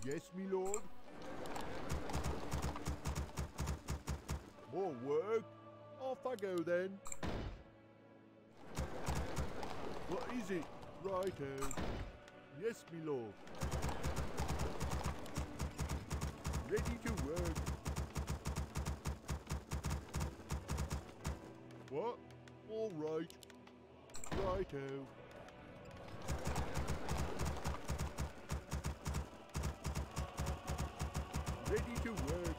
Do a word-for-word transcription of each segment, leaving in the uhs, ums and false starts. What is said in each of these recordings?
Yes, me lord. More work? Off I go then. What is it? Righto. Yes, me lord. Ready to work. What? All right. Righto. Ready to work.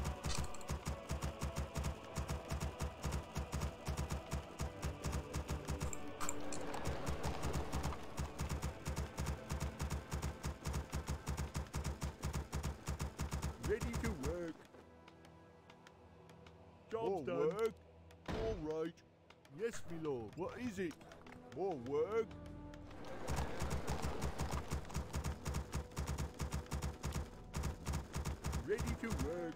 Ready to work. Job's More done. Work? All right. Yes, me lord. What is it? More work? Ready to work.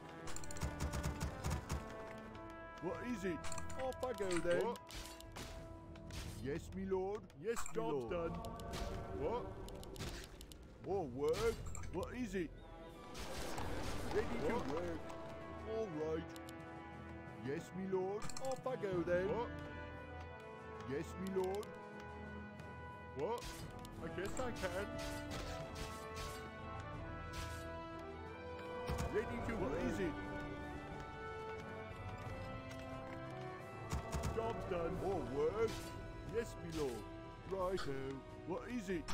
What is it? Off I go then. What? Yes, me lord. Yes, me Job's lord. Done. What? More work? What is it? Ready what? To work. All right. Yes, me lord. Off I go then. What? Yes, me lord. What? I guess I can. Ready to what work. Is it? Job's done. More work? Yes, me lord. Righto. What is it?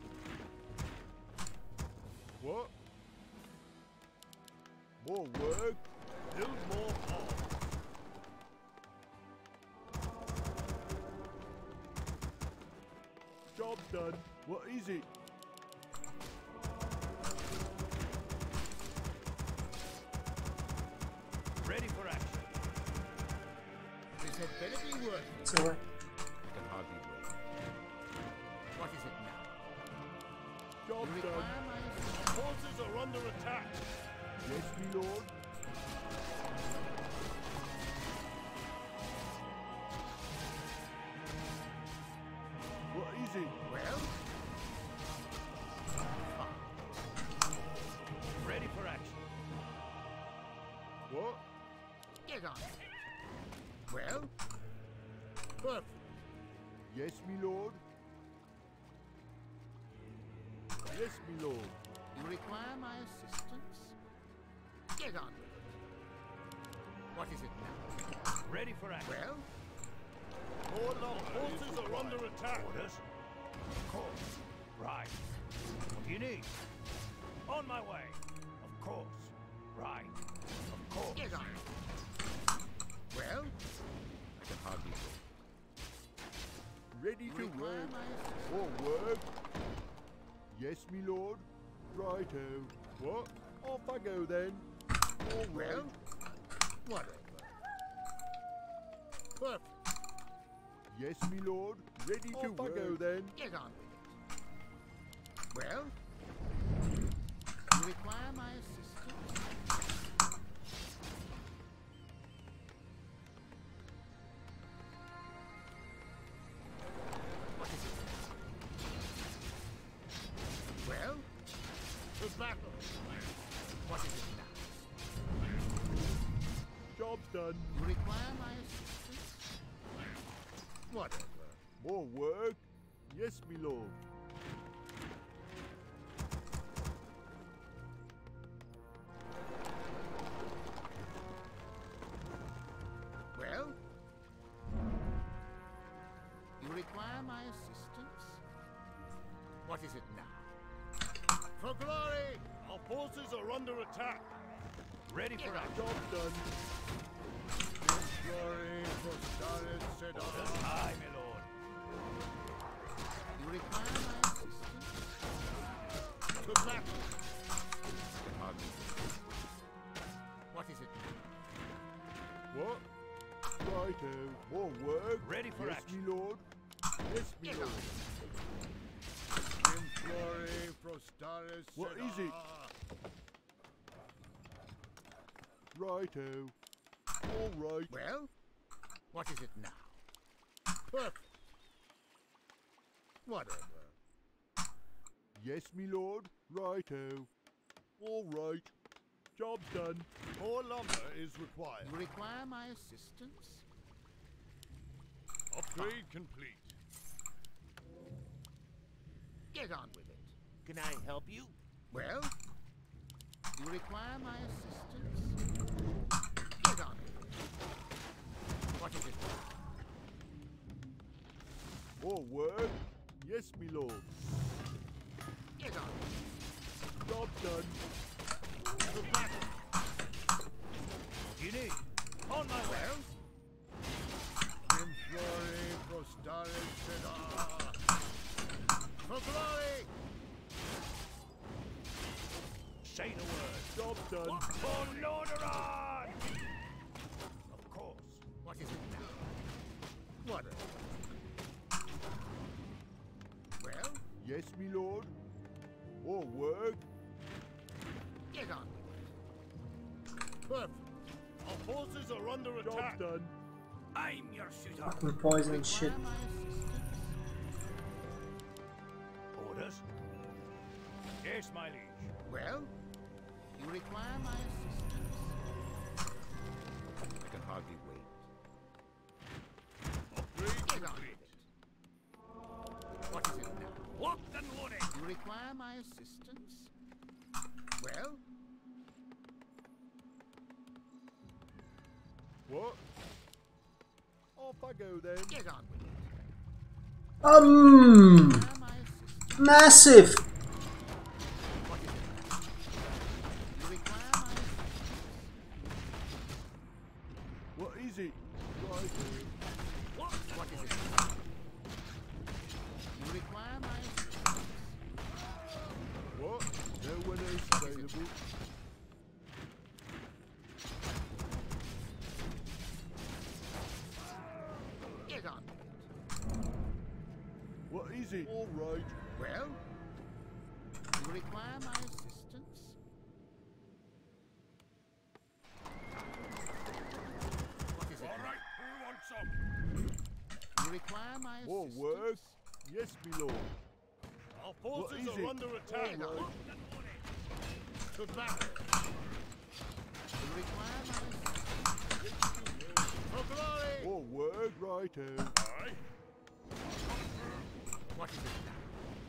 What? More work? Build more power. Job's done. What is it? Ready for action. This had better be worth it. So what? I can hardly wait. What is it now? Job's You done. require my assistance? Forces are under attack. Yes, me lord. What is it? Well? Ready for action. What? Get on. Well? Perfect. Yes, me lord. Yes, me lord. You require my assistance? Get on with it. What is it now? Ready for action. Well? Our forces are under attack. Orders? Of course. Right. What do you need? On my way. Of course. Right. Of course. Get on. Well? I can hardly wait. Ready You to require work. my assistance? For work? Yes, me lord. Righto. What? Off I go then. All right. Well? Whatever. Perfect. Yes, me lord. Ready to Off work. I go then. Get on with it. Well? You require my assistance? What is it? Well? To battle. What is it now? Job's done. You require my assistance? Whatever. More work? Yes, me lord. Well? You require my assistance? What is it now? For glory! Our forces are under attack. Ready for action. Job's done. Glory for Staris Sedar. Aye, my lord. You require my assistance? To battle! Hardly. What is it now? What? Righto. More work? Ready for yes, action. me lord. Yes, me Get lord. on. Glory for Staris What is it? Righto. All right. Well? What is it now? Perfect. Whatever. Yes, me lord. Righto. All right. Job done. More lumber is required. You require my assistance? Upgrade complete. Get on with it. Can I help you? Well, you require my assistance? Get on with it. What is it? More work? Yes, me lord. Get on with it. Job done. The battle. What do you need? On my way. Well, Implore prostaris seda. for glory! Say the word. Job done. For Lordaeron! Of course. What is it now? What? Well, Yes, me lord. More work? get on with it. Perfect. Our forces are under Job attack. done. I'm your shooter. Fucking poison shit. Require my assistance? Orders? Yes, my liege. Well, you require my assistance? I can hardly wait. Upgrade Get on complete. with it. What is it now? Locked and loaded. You require my assistance? Well, What? Off I go then. get on with it. Um, Require my assistance? massive. What is it now? You require my assistance? What is it? Right here. What? What is it now? You require my assistance? What? No one else available. Get on with it. What is it? All right. Well, you require my assistance? What is it All now? right, who wants some? You require my More assistance? work? Yes, me lord. Our forces What is are it? under attack. All right. Locked and loaded. To battle. You require my assistance? For glory. More work? Righto. Aye. What is it now?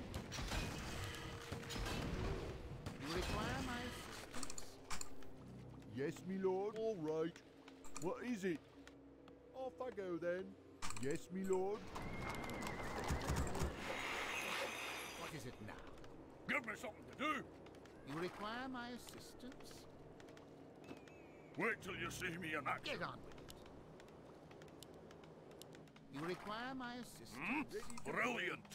You require my assistance? Yes, me lord. All right. What is it? Off I go then. Yes, me lord. What is it now? Give me something to do. You require my assistance? Wait till you see me in action. Get on with it. You require my assistance? Hmm? Brilliant.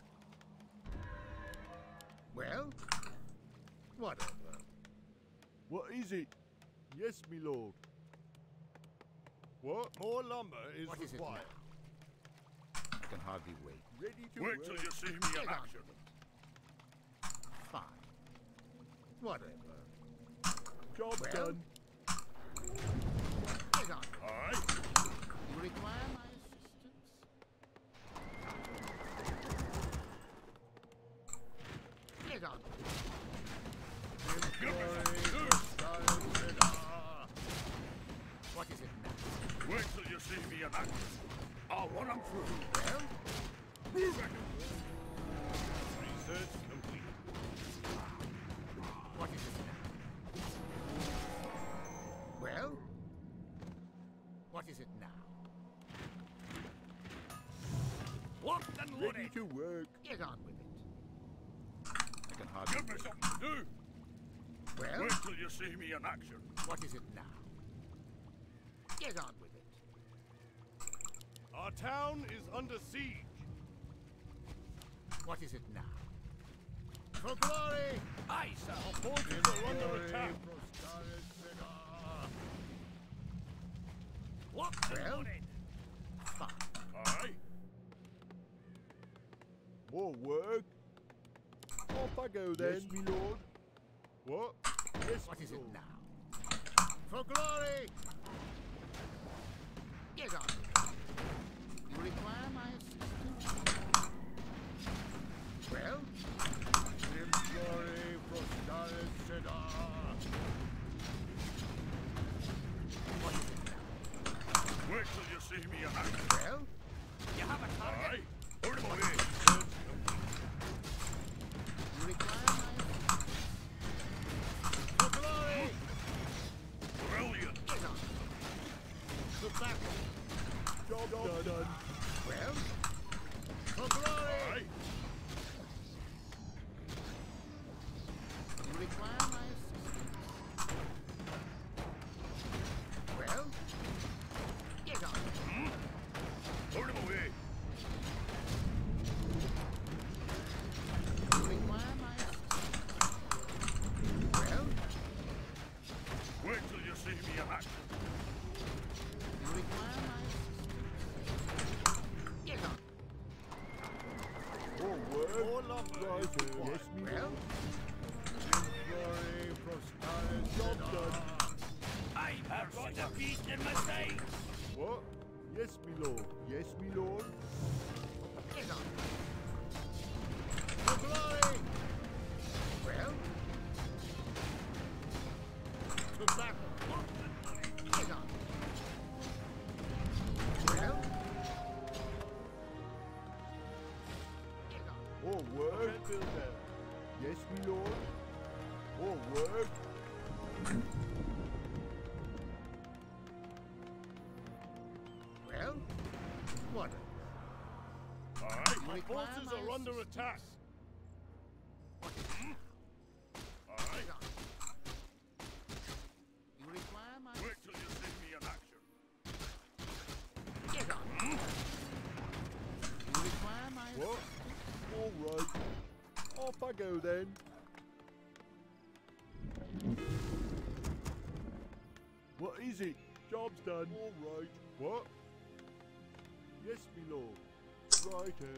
Well, whatever. What is it? Yes, me lord. What? More lumber is What is it required. I can hardly wait. Ready to Wait work. till you see me Get in on action. with it. Fine. Whatever. Job Well? done. Get on with it. Aye. You require my assistance? Get on with it. Give me something to do. What is it now? Wait till you see me in action. I'll run 'em through. Well, Move it. Research complete. what is it now? Well, what is it now? Locked and Ready loaded. to work. Get on with it. I can hardly Give me wait. something to do. Well, Wait till you see me in action. what is it now? Get on with it. Our town is under siege. What is it now? For glory! Aye, sir. Our forces are under attack. Locked and Well? loaded. Fine. Aye. More work? Off I go then. Yes, me lord. What? Yes, What me is it lord. now? For glory! Get on with it. You require my assistance? Well, Implore prostaris seda. Wait till you see me in action. Well, You have a target? Aye. Put him away. you require my For glory! Brilliant. Get on. To battle. Job done. done. Well, For glory! Aye. you require my assistance. Well, get on. Put him away. You require my assistance. Well, Wait till you see me in action. you require my assistance. Get on. More work. More lumber. Right. Yes, me Well, Glory, prosperity. Job done. I've got a beast in my sight. What? Yes, me lord. Yes, me lord. get on. For glory! Well, To battle. get on. Well, get on. More work. Yes, me lord. More work. Well, what? Aye. My require forces my are under assistance. attack. Aye. Get on. You require my Wait till you see me in action. get on. You require my What? All right. Off I go then. What is it? Job's done. All right. What? Yes, me lord. Righto.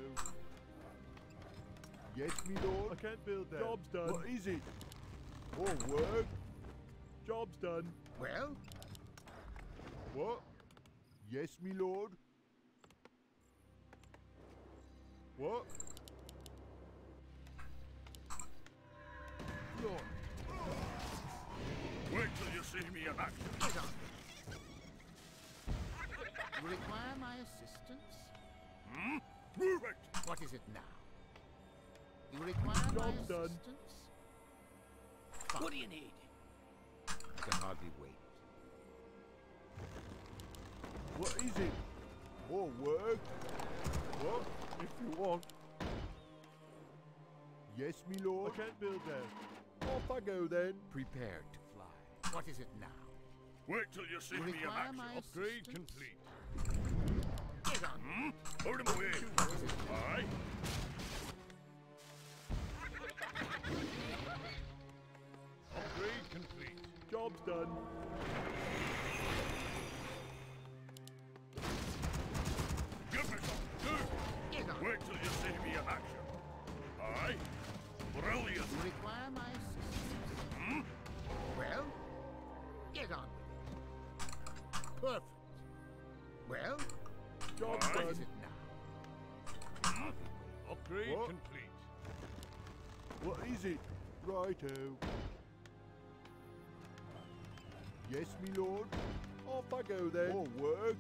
Yes, me lord. I can't build that. Job's done. What is it? More work. Job's done. Well, What? Yes, me lord. What? Lord, Wait till you see me in action. get on. You require my assistance? Hmm? Move it! What is it now? You require my Job's done. assistance? What do you need? I can hardly wait. What is it? More work? What? If you want. Yes, me lord. I can't build that. Off I go then. Prepare to fly. What is it now? Wait till you see You me in require action. my Upgrade assistance? complete. Get on. Hmm? Put him away. What is it? Aye. Upgrade complete. Job's done. Give me something to do. Get on. Wait till you see me in action. Aye. Brilliant. You require my assistance? Hmm? Well, get on with it. Perfect. Well, Job's Aye. what done. is it now? Upgrade What? complete. What is it? Righto. Yes, me lord. Off I go then. More work.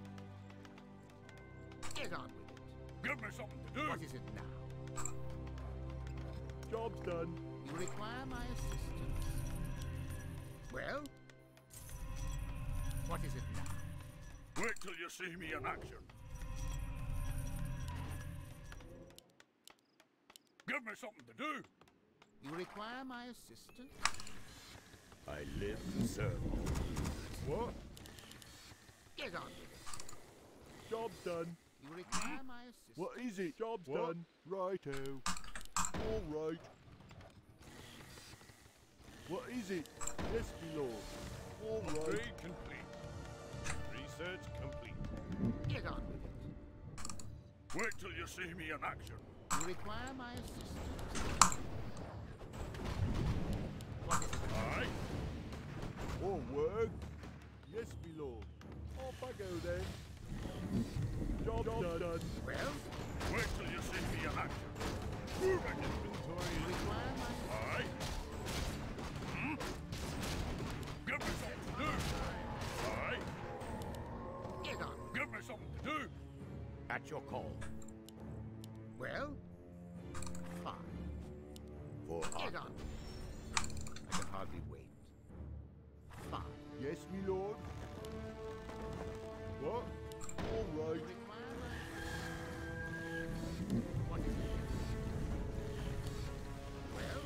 Get on with it. Give me something to do. What is it now? Job's done. You require my assistance? Well, what is it now? Wait till you see me in action. Give me something to do. You require my assistance? I live to serve. What? Get on with it. Job's done. You require my assistance? What is it? Job's What? done. Righto. All right. What is it? Yes, me lord. All right. Upgrade complete. Research complete. Get on with it. Wait till you see me in action. You require my assistance? What is it? Aye. More work. Yes, me lord. Off I go then. Job, Job done. done. Well, Wait till you see me in action. Move it. you Inventory. require my Aye. Hmm? Give me something to do. Aye. Get on. Give Give me something to do. At your call. Well, fine. For Get honor. on. I can hardly wait. Fine. Yes, me lord. What? All right. You require my... What is it? Well?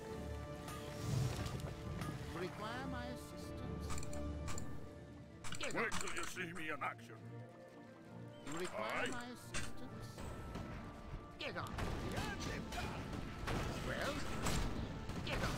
You require my assistance? Get on. Wait till you see me in action. You require Aye. my assistance? Get on. Well? Get on.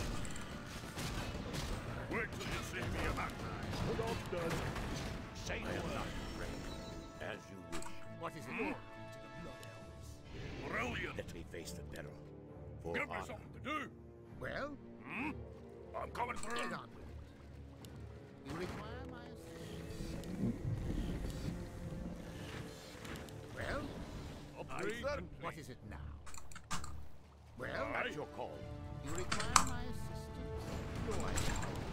Wait till you see me in action. Job's done. Say I am not afraid. As you wish. What is it? Hmm? To the Blood Elves. Brilliant. Let me face the peril. For Give honor. me something to do. Well? Hmm? I'm coming through. Get on with it. You require my assistance? Well? Upgrade complete. What is it now? Well? At your call. You require my assistance? Go ahead.